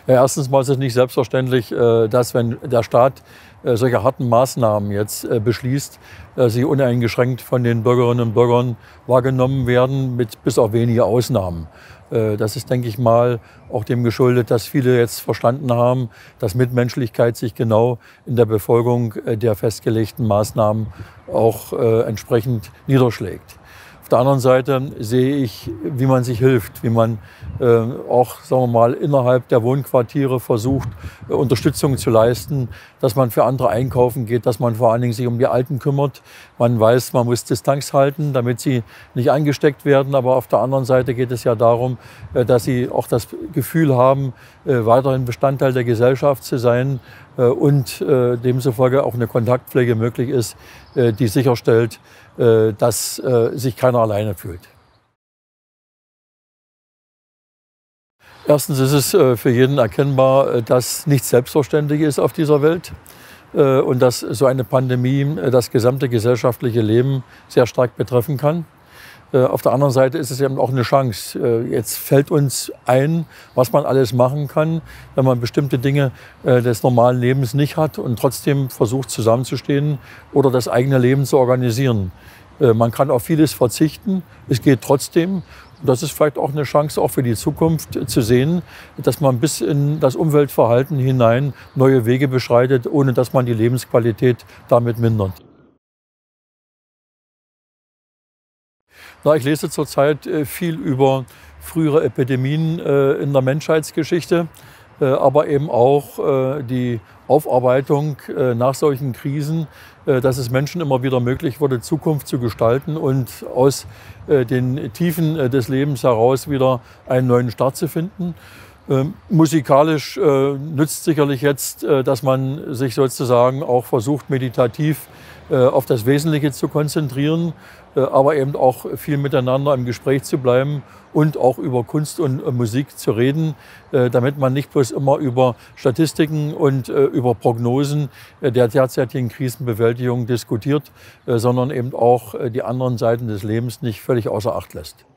Ja, erstens mal ist es nicht selbstverständlich, dass, wenn der Staat solche harten Maßnahmen jetzt beschließt, sie uneingeschränkt von den Bürgerinnen und Bürgern wahrgenommen werden, bis auf wenige Ausnahmen. Das ist, denke ich mal, auch dem geschuldet, dass viele jetzt verstanden haben, dass Mitmenschlichkeit sich genau in der Befolgung der festgelegten Maßnahmen auch entsprechend niederschlägt. Auf der anderen Seite sehe ich, wie man sich hilft, wie man auch, sagen wir mal, innerhalb der Wohnquartiere versucht, Unterstützung zu leisten, dass man für andere einkaufen geht, dass man vor allen Dingen sich um die Alten kümmert. Man weiß, man muss Distanz halten, damit sie nicht angesteckt werden. Aber auf der anderen Seite geht es ja darum, dass sie auch das Gefühl haben, weiterhin Bestandteil der Gesellschaft zu sein und demzufolge auch eine Kontaktpflege möglich ist, die sicherstellt, dass sich keiner alleine fühlt. Erstens ist es für jeden erkennbar, dass nichts selbstverständlich ist auf dieser Welt und dass so eine Pandemie das gesamte gesellschaftliche Leben sehr stark betreffen kann. Auf der anderen Seite ist es eben auch eine Chance. Jetzt fällt uns ein, was man alles machen kann, wenn man bestimmte Dinge des normalen Lebens nicht hat und trotzdem versucht, zusammenzustehen oder das eigene Leben zu organisieren. Man kann auf vieles verzichten, es geht trotzdem. Und das ist vielleicht auch eine Chance, auch für die Zukunft zu sehen, dass man bis in das Umweltverhalten hinein neue Wege beschreitet, ohne dass man die Lebensqualität damit mindert. Na, ich lese zurzeit viel über frühere Epidemien in der Menschheitsgeschichte, aber eben auch die Aufarbeitung nach solchen Krisen, dass es Menschen immer wieder möglich wurde, Zukunft zu gestalten und aus den Tiefen des Lebens heraus wieder einen neuen Start zu finden. Musikalisch nützt sicherlich jetzt, dass man sich sozusagen auch versucht, meditativ auf das Wesentliche zu konzentrieren, aber eben auch viel miteinander im Gespräch zu bleiben und auch über Kunst und Musik zu reden, damit man nicht bloß immer über Statistiken und über Prognosen der derzeitigen Krisenbewältigung diskutiert, sondern eben auch die anderen Seiten des Lebens nicht völlig außer Acht lässt.